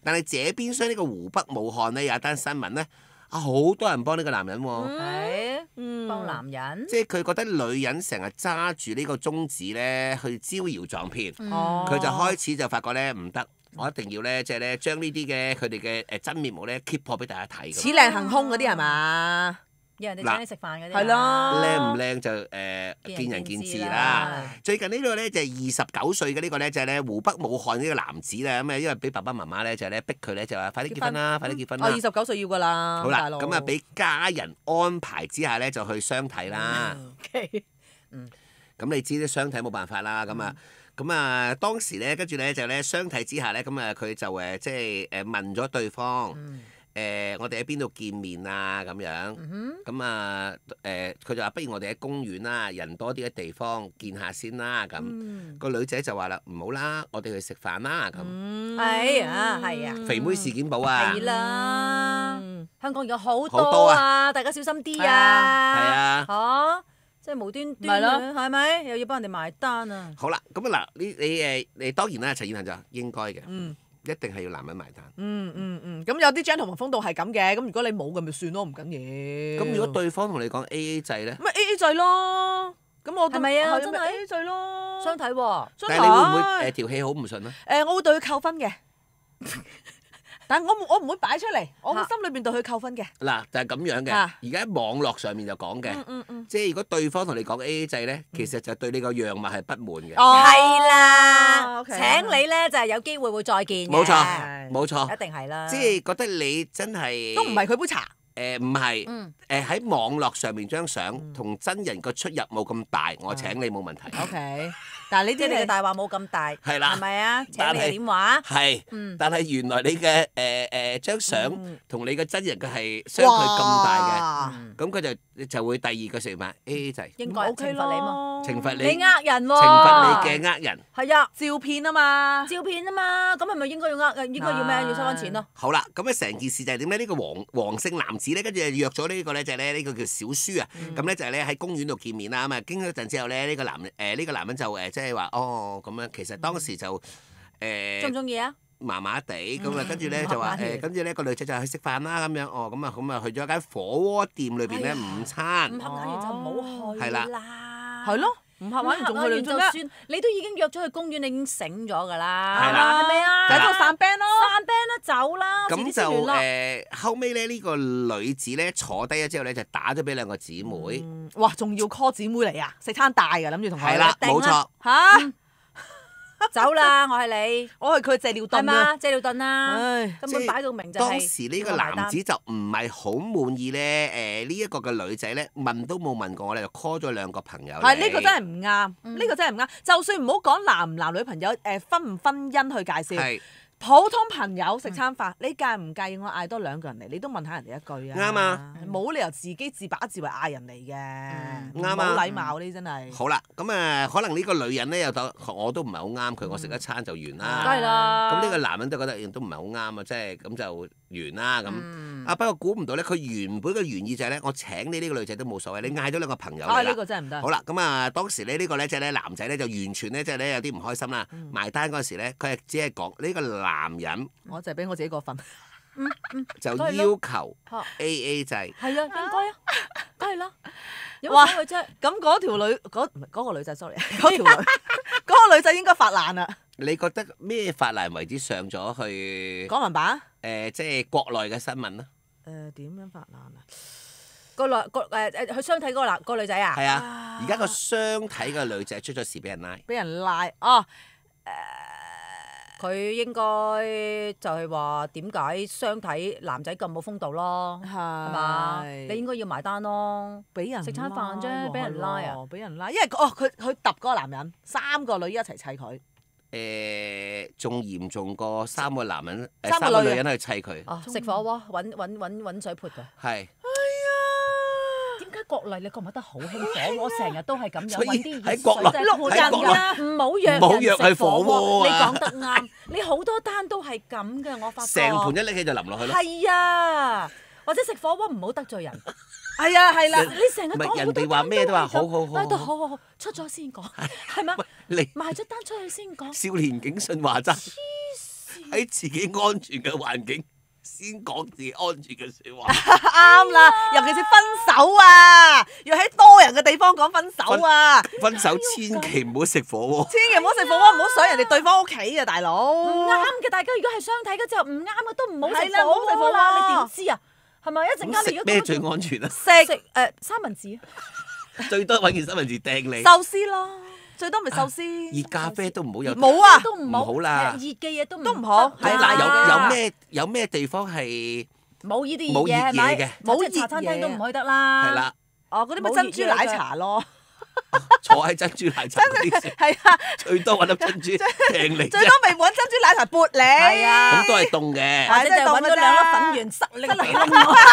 但係這邊廂呢個湖北武漢咧有一單新聞咧，好多人幫呢個男人喎。 係幫男人。 即係佢覺得女人成日揸住呢個宗旨咧去招搖撞騙，佢就開始就發覺咧唔得。我一定要咧，即係咧，將呢啲嘅佢哋嘅真面目咧 keep 破俾大家睇。 似靚行兇嗰啲係嘛？ 有人哋請你食飯嗰啲。 係咯。 靚唔靚就見仁見智啦。最近呢個咧就係29歲嘅呢個咧就係咧湖北武漢呢個男子啦，咁啊因為俾爸爸媽媽咧就係咧逼佢咧就話快啲結婚啦，快啲結婚啦。 29歲要㗎啦。 好啦，咁啊俾家人安排之下咧就去相睇啦。咁你知啲相睇冇辦法啦，咁啊，當時咧，跟住咧就咧相睇之下咧，咁啊佢就即係問咗對方，我哋喺邊度見面啊咁樣，咁啊佢就話不如我哋喺公園啦，人多啲嘅地方見下先啦，咁個女仔就話啦唔好啦，我哋去食飯啦咁。 係啊，係啊。 肥妹事件簿啊。 係啦，香港而家好多啊，大家小心啲啊。係啊。 嚇！即係無端端係咪？又要幫人哋埋單啊！ 好啦，咁啊嗱，你當然啦，陳燕恒就應該嘅，一定係要男人埋單。 咁有啲 gentleman 風度係咁嘅，咁如果你冇嘅咪算咯，唔緊要。 咁如果對方同你講 AA 制咧？ 咪 AA 制咯。咁我係咪啊？真係 AA 制咯。 相睇喎。 但係你會唔會條氣好唔順啊？ 我會對佢扣分嘅。但係我唔會擺出嚟，我心裏邊對佢扣分嘅。 嗱，就係咁樣嘅。而家喺網絡上面就講嘅，即係如果對方同你講 AA 制咧，其實就對你個樣貌係不滿嘅。 係啦，請你咧就係有機會會再見嘅。 冇錯，冇錯， 一定係啦。 即係覺得你真係都唔係佢杯茶。 唔係，喺網絡上面張相同真人個出入冇咁大，我請你冇問題。 OK，但係呢啲你嘅大話冇咁大， 係啦， 係咪啊？請你嘅電話。 係，但係原來你嘅張相同你嘅真人佢係相距咁大嘅，咁佢就會第二個食飯 AA 制。 應該懲罰你嘛？ 懲罰你。 你呃人喎。 懲罰你嘅呃人。 係啊， 照片啊嘛。 照片啊嘛，咁係咪應該要應該要咩？要收翻錢咯。 好啦，咁啊成件事就係點咧？呢個黃姓男子咧，跟住約咗呢個咧就係咧呢個叫小舒啊，咁咧就係咧喺公園度見面啦。咁啊經咗一陣之後咧，呢個男人就即係話哦咁樣，其實當時就中唔中意啊？ 麻麻地咁啊，跟住咧就話跟住咧個女仔就去食飯啦咁樣，咁啊去咗間火鍋店裏邊咧午餐。 唔合眼緣就唔好去啦。 係咯。唔合玩完仲去兩張就算你都已經約咗去公園，你已經醒咗㗎啦， 係啦， 係咪啊？ 喺度散 band 咯， 散 band 啦，走啦， 咁就後尾咧呢個女子咧坐低咗之後咧就打咗俾兩個姊妹。 哇！仲要 call 姊妹嚟啊？食餐大㗎，諗住同佢。 係啦，冇錯。 嚇！ 走啦！我係你， 我係佢借尿遁啊！借尿遁啊！根本擺到明就係。 當時呢個男子就唔係好滿意咧，呢一個嘅女仔咧問都冇問過我哋，就 call 咗兩個朋友。 係呢個真係唔啱，呢個真係唔啱。就算唔好講男女朋友婚唔婚姻去介紹，普通朋友食餐飯，你介唔介意我嗌多兩個人嚟？你都問下人哋一句啊！ 啱啊！ 冇理由自己自把自為嗌人嚟嘅， 啱啊！ 冇禮貌呢真係。 好啦，咁可能呢個女人咧又當我都唔係好啱佢，我食一餐就完啦。 梗係啦。 咁呢個男人都覺得都唔係好啱啊，即係咁就完啦咁。不過估唔到咧，佢原本嘅原意就係咧，我請你呢個女仔都冇所謂，你嗌咗兩個朋友嚟啦。 呢個真係唔得。 好啦，咁當時呢個咧即係咧男仔咧就完全咧即係咧有啲唔開心啦。埋單嗰時咧，佢係只係講呢個男人。 我就係俾我自己個份， 就要求 AA 制。 係啊，應該啊，梗係啦。 哇！咁嗰條女嗰個女仔 sorry， 嗰個女仔應該發爛啦。 你覺得咩發爛為之上咗去港聞版？ 即係國內嘅新聞啦。 點樣發爛啊？ 去相睇嗰個女仔啊？ 係啊！而家個相睇嘅女仔出咗事俾人拉。 俾人拉哦。 佢應該就係話點解相睇男仔咁冇風度咯，係嘛？你應該要埋單咯， 俾人食餐飯啫，俾人拉啊！ 俾人拉，因為佢揼嗰個男人，3個女一齊砌佢。 仲嚴重過3個男人，3個女人去砌佢。 食火鍋揾水潑㗎。 係。 點解國內你覺唔覺得好興火鍋？我成日都係咁樣揾啲喺國內唔好約人食火鍋。你講得啱，你好多單都係咁嘅，我發覺。 成盤一拎起就淋落去咯。 係啊，或者食火鍋唔好得罪人。 係啊，係啦， 你成日講人哋話咩都話好， 好，出咗先講，係嘛？ 你賣咗單出去先講。 少年警訊話齋。 喺自己安全嘅環境先講自己安全嘅説話。 啱啦，尤其是分手啊，要喺多人嘅地方講分手啊。 分手千祈唔好食火鍋。 千祈唔好食火鍋，唔好上人哋對方屋企啊，大佬。 唔啱嘅，大家如果係相睇嘅之後唔啱嘅都唔好食係啦唔好食火鍋火鍋啦，你點知啊？係咪一陣間你如果食咩最安全啊？ 食三文治， 最多揾件三文治掟你。 壽司咯，最多咪壽司。 熱咖啡都唔好有。 冇啊， 都唔唔好啦熱嘅嘢都唔好得係嗱， 啦有咩地方係冇呢啲冇熱嘢係咪嘢嘅？ 冇熱茶餐廳都唔去得啦。 係啦， 哦，嗰啲咪珍珠奶茶咯。 坐喺珍珠奶茶嗰啲先， 係啊， 最多揾粒珍珠掟你啫。 最多咪揾珍珠奶茶撥你。 係啊咁都係凍嘅。 或者就揾咗兩粒粉圓塞你個鼻窿我。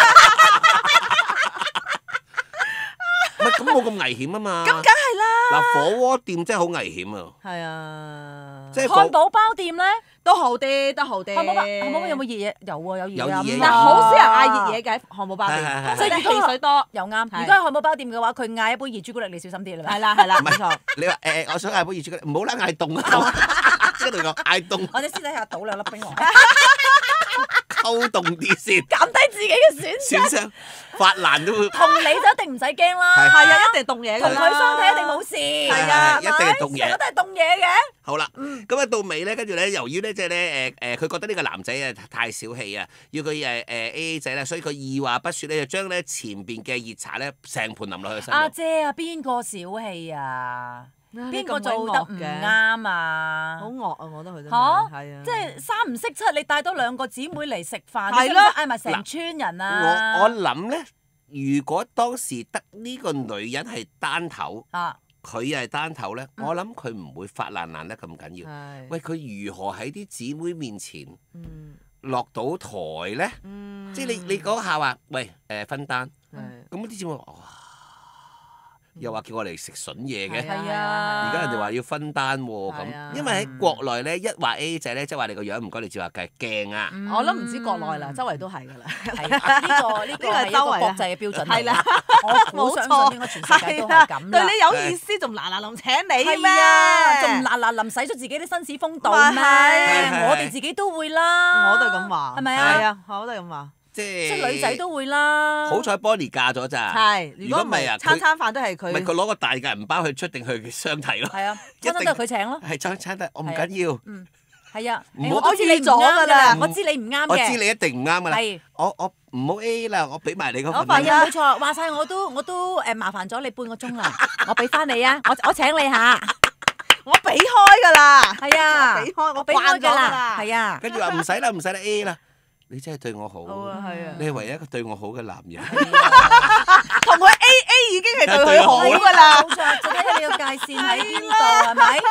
唔係咁冇咁危險啊嘛。 咁梗係啦。 嗱，火鍋店真係好危險啊！ 係啊， 即係漢堡包店咧， 都好啲，都好啲。 漢堡包有冇熱嘢？有喎，有熱有熱嘢嗱，好少人嗌熱嘢嘅喺漢堡包店， 係所以你汽水多。 又啱。 係如果係漢堡包店嘅話，佢嗌一杯熱朱古力，你小心啲啦。 係啦係啦， 唔係冇錯。 你話我想嗌杯熱朱古力，唔好啦，嗌凍啊！即係同佢講嗌凍， 或者私底下倒兩粒冰落， 溝凍啲先。 減低自己嘅損失。 損傷發爛都會。 同你就一定唔使驚啦。 係係啊，一定凍嘢㗎啦。 同佢相睇一定冇事。 係啊一定係凍嘢成日都係凍嘢嘅。 好啦，咁啊到尾咧，跟住咧，由於咧即係咧佢覺得呢個男仔啊太小氣啊，要佢AA 制咧，所以佢二話不説咧，就將咧前邊嘅熱茶咧成盤淋落去身阿度。 姐啊，邊個小氣啊？邊個咁做得唔啱啊？ 好惡啊！我覺得佢真嚇係係啊， 即係三唔識七，你帶多兩個姊妹嚟食飯，你係咯嗌埋成村人啊！ 我諗咧，如果當時得呢個女人係單頭， 啊， 佢係單頭咧，我諗佢唔會發爛爛得咁緊要。 係喂，佢如何喺啲姊妹面前嗯落到台咧？ 嗯， 即係你嗰下話，喂分單， 係咁啲姊妹話哇，又話叫我嚟食筍嘢嘅。 係啊而家人哋話要分單喎， 係啊咁因為喺國內咧，一話 A 制咧，即係話你個樣唔該，你照下計鏡啊！ 我諗唔止國內啦，周圍都係㗎啦。 係呢個係一個國際嘅標準嚟係啦， 我好相信應該全世界都係咁啦。 對你有意思，仲嗱嗱臨請你係咩？ 啊，仲唔嗱嗱臨使咗自己啲紳士風度咩？ 咪係我哋自己都會啦。 我都係咁話， 係咪啊？ 係啊，我都係咁話。 即即係女仔都會啦。 好彩 Bonnie 嫁咗咋， 係， 如果唔係啊， 餐餐飯都係唔係佢佢。 攞個大嘅銀包去出定去相睇咯。 係啊， 一定餐餐都係佢請咯。 係餐得，我唔緊要， 係啊， 唔好我知你唔預咗㗎啦啱㗎啦，我知你唔啱我知嘅。 你一定唔啱噶啦。 係我唔好 A 啦，我俾埋你嗰我份份啦。 係啊，冇錯，話晒我都麻煩咗你半個鐘啦，我俾翻你啊，我請你下。 我俾開㗎啦， 係啊， 我俾開，我俾開慣咗㗎啦， 啦。 係啊。 跟住話唔使啦，唔使啦 A 啦，你真係對我好， 好啊，係啊。 你係唯一一個對我好嘅男人。 同佢 AA 已經係對佢好㗎啦。 冇錯，就睇下你個界線喺邊度，係咪？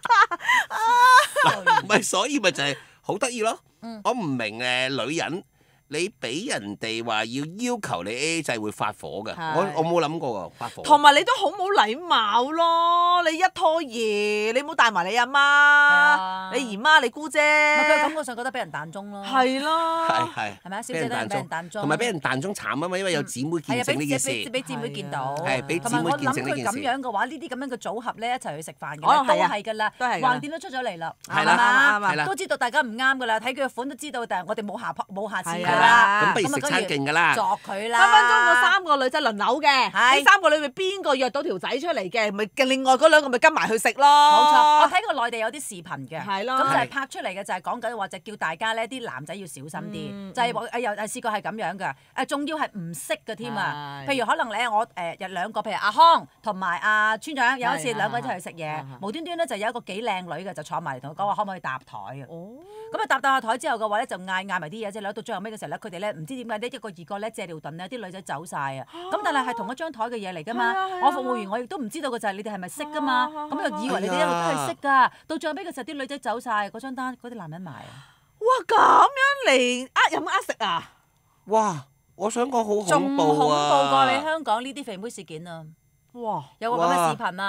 唔係，所以咪就係好得意咯。我唔明女人，你俾人哋話要求你 AA 制會發火㗎， 係我冇諗過喎發火。 同埋你都好冇禮貌咯！你一拖二，你冇帶埋你阿啊媽、你姨媽、你姑姐， 唔係佢感覺上覺得俾人彈中咯。 係咯， 係係咪啊？小姐都係俾人彈中， 同埋俾人彈中慘啊嘛，因為有姊妹係啊， 見證呢件事。 俾姊妹見到， 係俾姊妹同埋我諗見證呢件事佢咁樣嘅話，呢啲咁樣嘅組合咧一齊去食飯嘅哦咧，都係啊係㗎啦， 都係㗎啦橫掂都出咗嚟啦， 係啦嘛啱啊係啦都知道大家唔啱㗎啦，睇佢嘅款都知道，但係我哋冇下次㗎係啊啦。 咁不如食餐勁㗎啦。 作佢啦， 分分鐘嗰三個女仔輪流嘅， 係呢三個裏面邊個約到條仔出嚟嘅，咪另外嗰兩個咪跟埋去食咯。 冇錯，我睇過內地有啲視頻嘅， 係咯咁就係係拍出嚟嘅，就係講緊話就叫大家咧啲男仔要小心啲，就係話又試過係咁樣嘅，仲要係唔識嘅添啊！ 係譬如可能咧，我有兩個，譬如阿康同埋阿村長，有一次係兩個一齊去食嘢係， 無端端咧就有一個幾靚女嘅就坐埋嚟同我講話，可唔可以搭台啊？ 哦， 咁啊搭下台之後嘅話咧，就嗌埋啲嘢啫，到最後尾嘅時候咧，佢哋咧唔知點解呢一個二個咧借尿遁咧，啲女仔走晒啊！咁但係係同一張台嘅嘢嚟㗎嘛係啊係啊， 我服務員我亦都唔知道嘅就係你哋係咪識㗎嘛， 係啊咁就以為你哋一路都係識㗎，到最後尾嘅時候啲女仔走晒，嗰張單嗰啲男人埋啊！ 哇咁樣嚟有冇食啊？ 哇！我想講好仲恐恐怖啊！ 怖過你香港呢啲肥妹事件啊！ 哇！ 有個咁嘅視頻啊！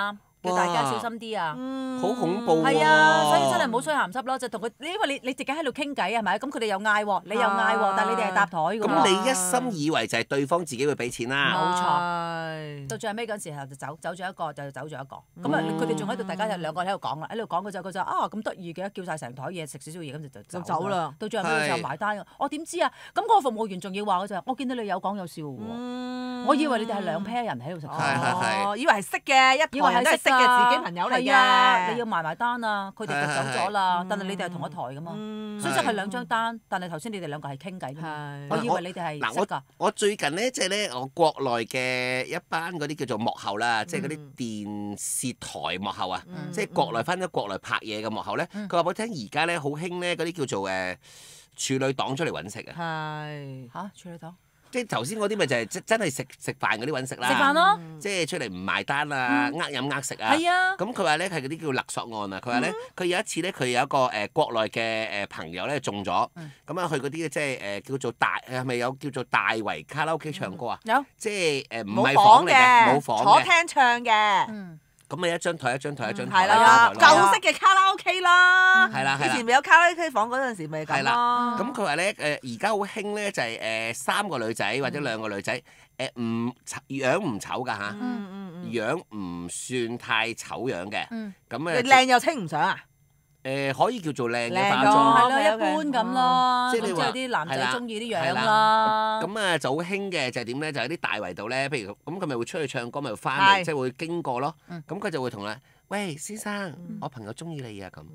叫大家小心啲啊！ 好恐怖喎！ 係啊，所以真係唔好衰鹹濕咯，就同佢，因為你自己喺度傾偈係咪？咁佢哋又嗌喎，你又嗌喎，但係你哋係搭台㗎喎。 咁你一心以為就係對方自己會俾錢啦。 冇錯。到最後尾嗰時候就走咗一個，就走咗一個。咁啊，佢哋仲喺度，大家就兩個喺度講啦，喺度講佢就啊咁得意嘅，叫晒成台嘢食少少嘢，咁就走啦。到最後尾就埋單，我點知啊？咁嗰個服務員仲要話我就話，我見到你有講有笑喎，我以為你哋係兩 pair 人喺度食飯， 以為係識嘅，一個人都係識嘅自己朋友嚟嘅。 你要埋單啊！佢哋就走咗啦，但係你哋係同一台噶嘛，所以即係兩張單。但係頭先你哋兩個係傾偈㗎嘛，我以為你哋係識㗎。 我最近咧即係咧，我國內嘅一班嗰啲叫做幕後啦，即係嗰啲電視台幕後啊，即係國內翻咗國內拍嘢嘅幕後咧。佢話俾我聽，而家咧好興咧嗰啲叫做處女黨出嚟揾食啊！ 係嚇處女黨。 即係頭先嗰啲咪就係真係食飯嗰啲揾食啦， 食飯咯， 即係出嚟唔埋單啊，飲食啊。 係啊。 咁佢話咧係嗰啲叫勒索案啊。佢話咧，佢有一次咧，佢有一個國內嘅朋友咧中咗，咁啊去嗰啲即係叫做係咪有叫做大圍卡拉 OK 唱歌啊？ 有。 即係唔係房嚟嘅，冇房嘅。 坐廳唱嘅。 咁咪一張台。 係啦，舊式嘅卡拉 OK 啦。 係啦。 以前未有卡拉 OK 房嗰陣時，咪咁咯。 咁佢話咧而家好興咧，就係3個女仔或者2個女仔，樣唔醜㗎嚇，樣唔算太醜樣嘅。咁靚又稱唔上啊？ 可以叫做靚嘅化妝， 係咯，一般咁咯。 即係你話啲男仔中意啲樣啦。 咁啊就好興嘅就係點咧？就喺啲大圍度咧，譬如咁佢咪會出去唱歌，咪翻嚟，即係會經過咯。咁佢就會同你，喂先生，我朋友中意你啊咁。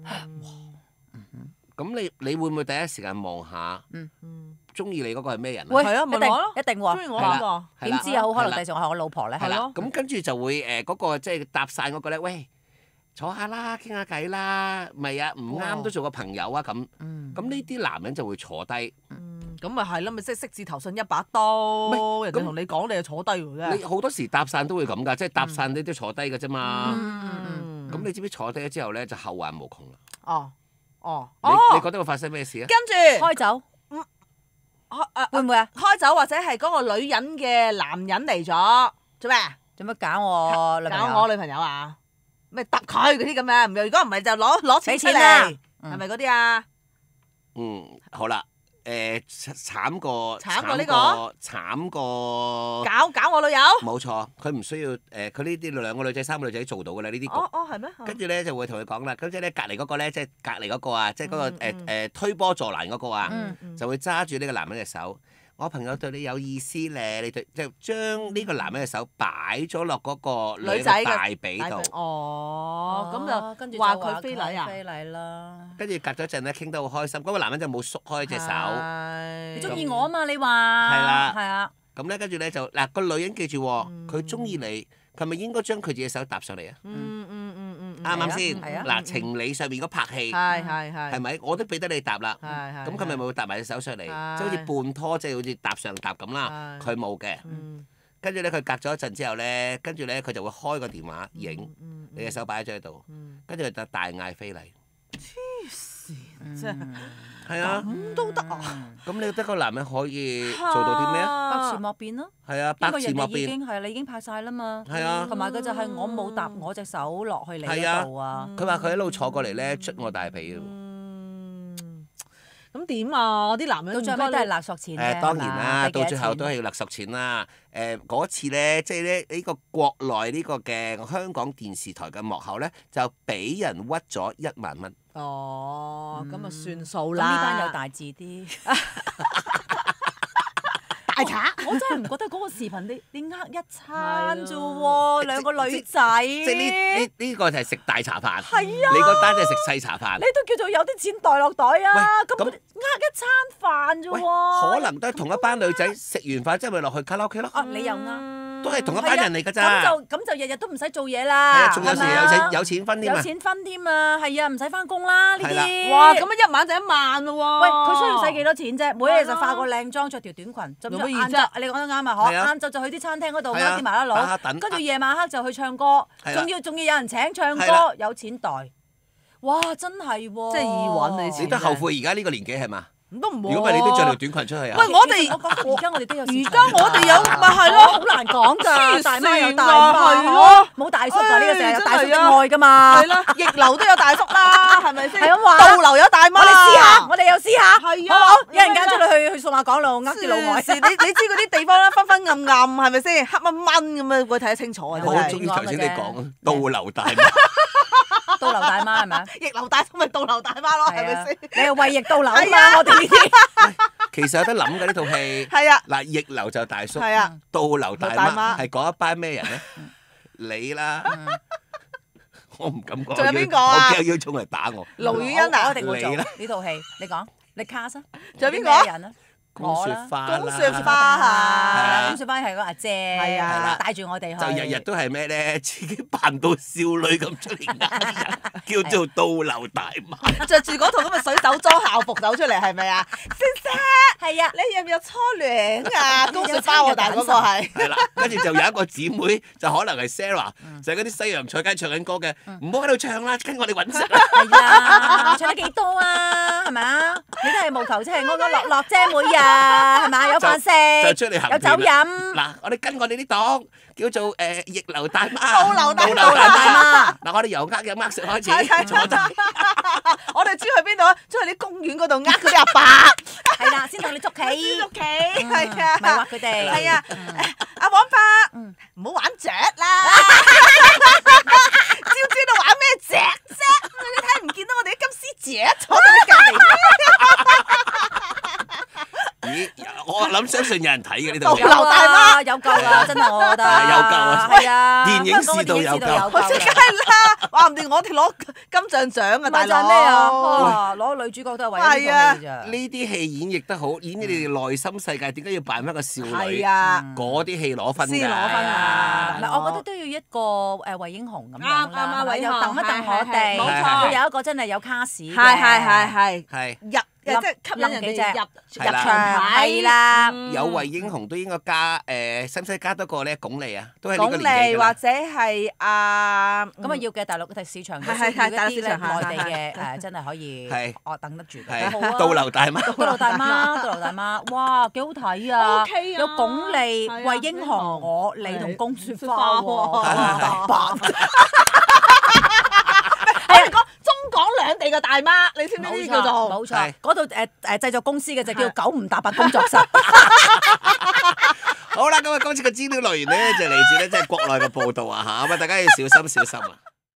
咁你會唔會第一時間望下？中意你嗰個係咩人啊？ 係啊，問我咯， 一定喎。 中意我邊個？ 點知啊？好可能第時我係我老婆咧。 係咯。咁跟住就會嗰個即係搭訕嗰個咧，喂，坐下啦，傾下偈啦，咪啊唔啱都做個朋友啊咁。咁呢啲男人就會坐低。 咁咪係咯，咪即係色字頭信一把刀。人哋同你講，你就坐低喎。 你好多時搭訕都會咁㗎，即係搭訕你都坐低㗎啫嘛。咁你知唔知坐低咗之後咧就後患無窮啦？你覺得會發生咩事啊？ 跟住開酒。會唔會啊？ 開酒或者係嗰個女人嘅男人嚟咗，做咩？ 做乜搞我女朋友？ 搞我女朋友啊？咩揼佢嗰啲咁樣？如果唔係就攞錢出嚟，係咪嗰啲啊？ 好啦，慘過呢個， 慘過搞我女友。 冇錯，佢唔需要佢呢啲2個女仔3個女仔做到㗎啦，呢啲局。 係咩？ 跟住咧就會同佢講啦，咁即係咧隔離嗰個咧，即係隔離嗰個啊，即係嗰個推波助瀾嗰個啊，就會揸住呢個男人嘅手。我朋友對你有意思咧，你就將呢個男人嘅手擺咗落嗰個女仔嘅大髀度。 咁就跟住話佢非禮啊？ 非禮啦。 跟住隔咗一陣咧，傾得好開心，嗰個男人就冇縮開隻手。 你中意我啊嘛？你話係啦， 係啊。 咁咧跟住咧就嗱個女人記住，佢中意你，佢咪應該將佢自己手搭上嚟啊？啱唔啱先？嗱，情理上面嗰拍戲係咪？我都俾得你搭啦，咁佢咪會搭埋隻手上嚟，即係好似半拖，即係好似搭上搭咁啦。佢冇嘅，跟住咧佢隔咗一陣之後咧，跟住咧佢就會開個電話影你隻手擺咗喺度，跟住佢就大嗌非禮。 黐線，真係係啊， 咁都得啊？ 咁你覺得個男人可以做到啲咩啊？ 百詞莫辯咯。 係啊，百詞莫辯。 你已經拍晒啦嘛。 係啊。 同埋佢就係我冇搭我隻手落去你嗰度啊。 佢話佢一路坐過嚟咧，捽我大髀喎。 咁點啊？啲男人到最後都係勒索錢嘅。 當然啦，到最後都係要勒索錢啦。嗰次咧，即係咧呢個國內呢個嘅香港電視台嘅幕後咧，就俾人屈咗1萬蚊。 咁啊算數啦。 呢班有大字啲。大賊！我真係唔覺得嗰個視頻你呃一餐啫喎，2個女仔。 即係呢個就係食大茶飯。 係啊。 你嗰單就係食細茶飯。 你都叫做有啲錢袋落袋啊！咁呃一餐飯啫喎。可能都係同一班女仔食完飯之後咪落去卡拉 OK 咯。 你又啱。 都係同一班人嚟㗎咋。 咁就日日都唔使做嘢啦。 仲有時有錢分添啊！ 有錢分添啊！係啊，唔使翻工啦呢啲。 哇！咁一晚就1萬咯喎。 喂，佢需要使幾多錢啫？每日就化個靚妝，着條短裙，就咁晏晝。你講得啱啊！晏晝就去啲餐廳嗰度啲麻甩佬，跟住夜晚黑就去唱歌，仲要有人請唱歌，有錢袋。哇！真係喎。 即係易揾你錢。 你都後悔而家呢個年紀係嘛？ 咁都唔會。 如果唔係你都着條短裙出去啊？ 喂，我哋而家我哋都有。 而家我哋有咪係咯， 好難講㗎。大媽有大係媽， 咯， 冇大叔㗎，呢個成日有大叔的愛㗎嘛。 係啦，逆流都有大叔啦，係咪先？ 係咁話。 倒流有大媽。 我哋試下，我哋又試下。 係啊， 好，一陣間出去數碼港路，呃啲老外。 你知嗰啲地方咧，昏昏暗暗係咪先？黑蚊蚊咁樣會睇得清楚啊！ 我好中意頭先你講倒流大媽。 倒流大媽係咪啊？ 逆流大叔咪倒流大媽咯，係咪先？ 你係胃逆倒流啊嘛！我哋呢啲其實有得諗嘅呢套戲。 係啊。 嗱，逆流就大叔， 係啊， 倒流大媽係講一班咩人咧？你啦，我唔敢講。 仲有邊個啊？ 我驚要衝嚟打我。 盧宇欣啊， 我一定會做呢套戲。你講，你 cast 啊？ 仲有邊個人啊？ 宮雪花啦， 宮雪花啊， 宮雪花係個阿姐，係啊， 帶住我哋去。 就日日都係咩咧？自己扮到少女咁出嚟呃人，叫做倒流大媽。 着住嗰套咁嘅水手裝校服走出嚟係咪啊？先生， 係啊， 你有唔有初戀啊？宮雪花喎，但係嗰個係。 係啦，跟住就有一個姊妹，就可能係 Sarah，就係嗰啲西洋菜街唱緊歌嘅，唔好喺度唱啦，跟我哋揾食啦。 係啊，唱得幾多啊？係咪啊？你都係務求即係安安樂樂啫，每日。係嘛？有飯食， 就出嚟行有酒飲。 嗱，我哋跟我哋啲黨叫做逆流大媽， 倒流大媽。 嗱，我哋由呃飲呃食開始，坐低。 我哋專去邊度啊？專去啲公園嗰度呃嗰啲阿伯。 係啦，先同你捉棋。 捉棋係啊， 咪畫佢哋。 係啊，阿王伯，唔好玩雀啦。知唔知道玩咩雀啫？你睇唔見到我哋啲金絲雀坐喺你隔離？ 咦，我諗相信有人睇嘅呢度。 倒流大媽有夠啦，真係我覺得。 有夠啊！ 係啊， 電影視度有夠。 梗係啦，話唔定我哋攞金像獎啊，大佬。 咩啊？攞女主角都係為咗呢套戲㗎咋。 呢啲戲演繹得好，演你哋內心世界，點解要扮翻個少女？ 係啊， 嗰啲戲攞分㗎。 先攞分啊！ 唔係，我覺得都要一個衛英雄咁樣啦， 衛英雄又揼一揼我哋， 冇錯， 要有一個真係有卡士嘅。 係入。即係吸引人哋入場睇啦。 有為英雄都應該加使唔使加多個咧？鞏俐啊，都係呢個年紀㗎啦。 鞏俐或者係咁啊要嘅大陸嘅市場， 係大陸市場內地嘅真係可以我等得住嘅。 倒流大媽， 倒流大媽，倒流大媽，哇幾好睇啊！有鞏俐、為英雄、我、你同宮雪花喎。 中港兩地嘅大媽，你知唔知呢啲叫做？ 冇錯，嗰度製作公司嘅就叫九唔搭八工作室。 好啦，咁啊，今次嘅資料來源咧就嚟自咧即係國內嘅報道啊嚇，咁啊大家要小心啊！